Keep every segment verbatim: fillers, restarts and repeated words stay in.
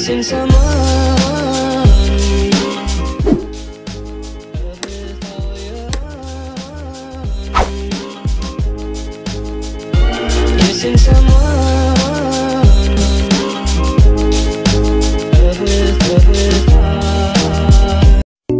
missing someone. Missing someone. Love with, love with heart.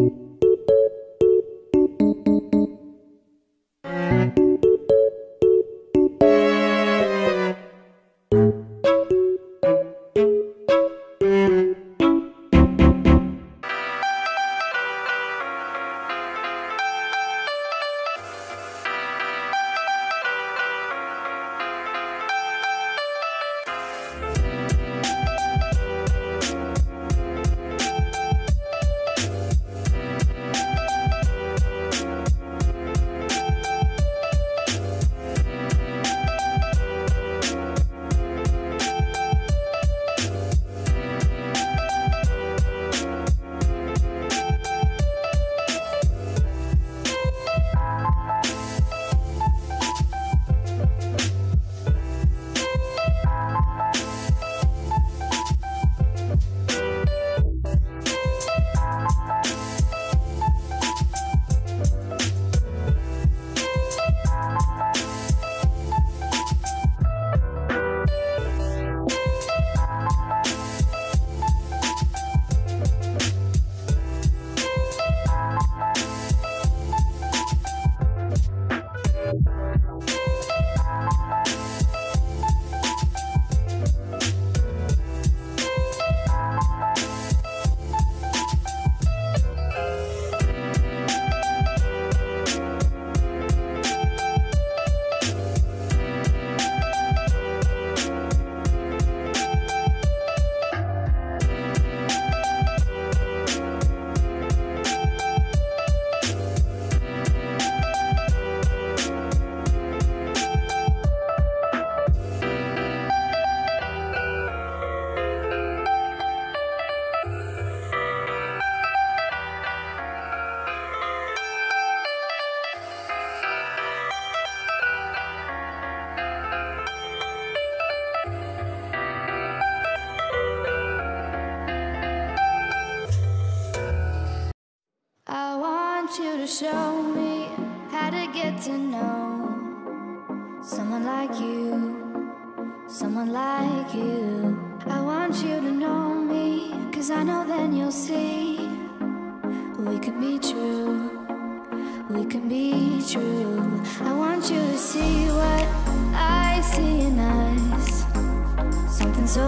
You to show me how to get to know someone like you, someone like you. I want you to know me, cause I know then you'll see we can be true, we can be true. I want you to see what I see in us, something so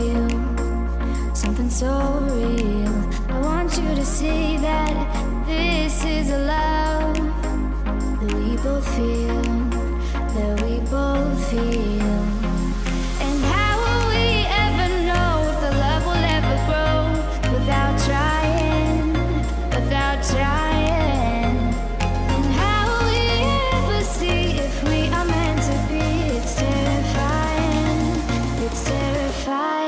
real, something so real. I want you to see that this is a love that we both feel, that we both feel. And how will we ever know if the love will ever grow without trying, without trying? And how will we ever see if we are meant to be? It's terrifying, it's terrifying.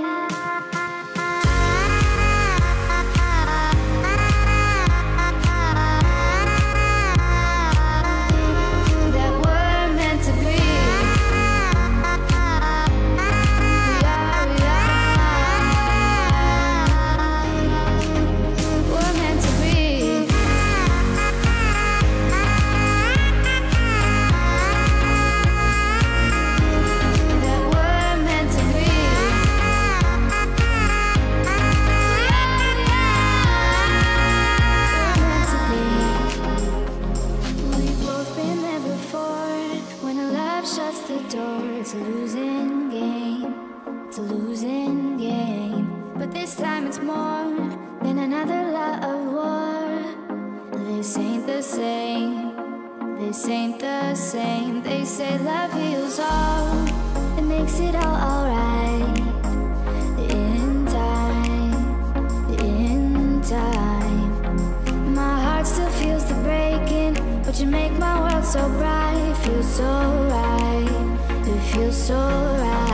It's a losing game, it's a losing game. But this time it's more than another lot of war. This ain't the same, this ain't the same. They say love heals all, it makes it all alright. In time, in time. My heart still feels the breaking, but you make my world so bright. Feels so right, it feels so right.